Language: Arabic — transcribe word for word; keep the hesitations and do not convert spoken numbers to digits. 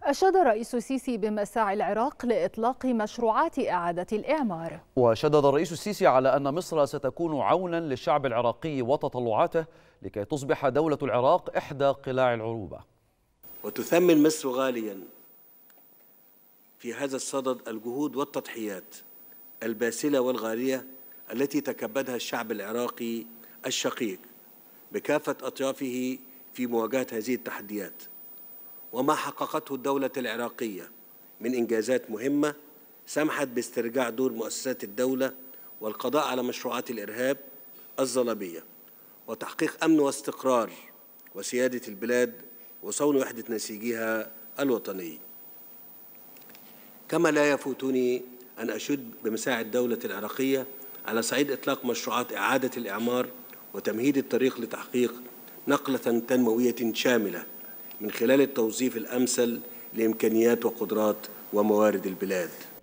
أشاد الرئيس السيسي بمساعي العراق لإطلاق مشروعات إعادة الإعمار. وشدد الرئيس السيسي على أن مصر ستكون عونا للشعب العراقي وتطلعاته لكي تصبح دولة العراق إحدى قلاع العروبة. وتثمن مصر غاليا في هذا الصدد الجهود والتضحيات الباسلة والغالية التي تكبدها الشعب العراقي الشقيق بكافة أطيافه في مواجهة هذه التحديات، وما حققته الدولة العراقية من إنجازات مهمة سمحت باسترجاع دور مؤسسات الدولة والقضاء على مشروعات الإرهاب الصليبية وتحقيق أمن واستقرار وسيادة البلاد وصون وحدة نسيجها الوطني. كما لا يفوتني أن أشد بمساعي الدولة العراقية على صعيد إطلاق مشروعات إعادة الإعمار وتمهيد الطريق لتحقيق نقلة تنموية شاملة من خلال التوظيف الأمثل لإمكانيات وقدرات وموارد البلاد.